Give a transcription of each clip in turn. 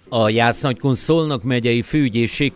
A Jász-Nagykun-Szolnok megyei főügyészség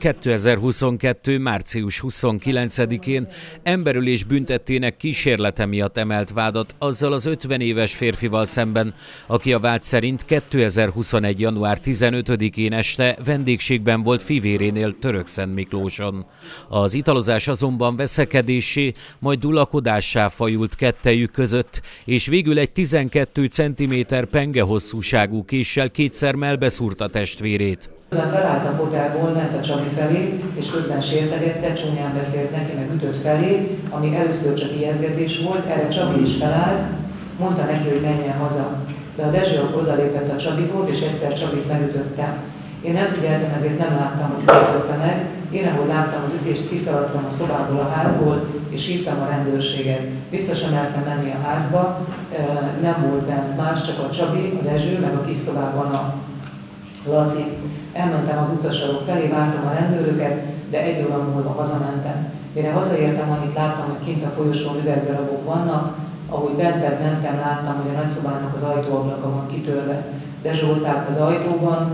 2022. március 29-én emberölés büntettének kísérlete miatt emelt vádat azzal az 50 éves férfival szemben, aki a vád szerint 2021. január 15-én este vendégségben volt fivérénél Törökszentmiklóson. Az italozás azonban veszekedéssé, majd dulakodássá fajult kettejük között, és végül egy 12 cm penge hosszúságú késsel kétszer mellbeszúrta testvérét. Felállt a fotelból, ment a Csabi felé, és közben sértegette, csúnyán beszélt neki, meg ütött felé, ami először csak ijesztgetés volt, erre Csabi is felállt, mondta neki, hogy menjen haza. De a Dezső odalépett a Csabihoz, és egyszer Csabit megütötte. Én nem figyeltem, ezért nem láttam, hogy ütötte meg. Én, ahogy láttam az ütést, kiszaladtam a szobából, a házból, és hívtam a rendőrséget. Vissza sem mertem menni a házba, nem volt bent más, csak a Csabi, a Dezső, meg a kis szobában a Laci. Elmentem az utcasarok felé, vártam a rendőröket, de egy óra múlva hazamentem. Mire hazaértem, annyit láttam, hogy kint a folyosón üvegdarabok vannak, ahogy bentebb mentem, láttam, hogy a nagyszobának az ajtóablaka van kitörve. Dezső ott állt az ajtóban,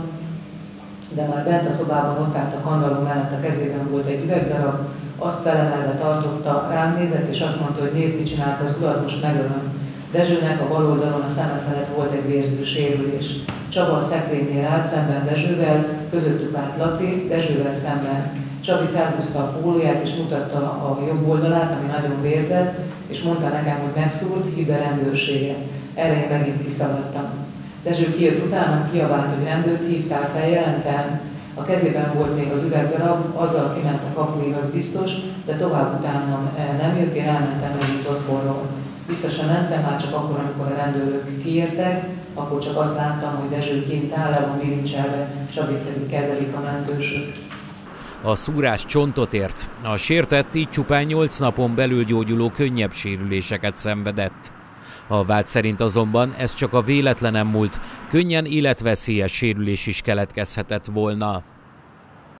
de már bent a szobában ott állt a kandalló mellett, a kezében volt egy üvegdarab, azt felemelve tartotta, rám nézett, és azt mondta, hogy nézd, mit csinált az urat, most megölöm. Dezsőnek a bal oldalon a szeme felett volt egy vérző sérülés. Csaba a szekrénynél állt szemben Dezsővel, közöttük állt Laci, Dezsővel szemben. Csabi felhúzta a pólóját és mutatta a jobb oldalát, ami nagyon vérzett, és mondta nekem, hogy megszúrt, hívd a rendőrséget. Erre én megint kiszaladtam. Dezső kijött utánam, kiabált, hogy rendőrt hívtál, feljelentem. A kezében volt még az üvegdarab, azzal kiment a kapuig, az biztos, de tovább utánam nem jött, én elmentem megint otthonról. Vissza sem mentem, már csak akkor, amikor a rendőrök kiértek, akkor csak azt láttam, hogy Dezső kint áll, le van bilincselve, Csabit pedig kezelik a mentősök. A szúrás csontot ért. A sértett így csupán 8 napon belül gyógyuló könnyebb sérüléseket szenvedett. A vád szerint azonban ez csak a véletlenen múlt, könnyen életveszélyes sérülés is keletkezhetett volna.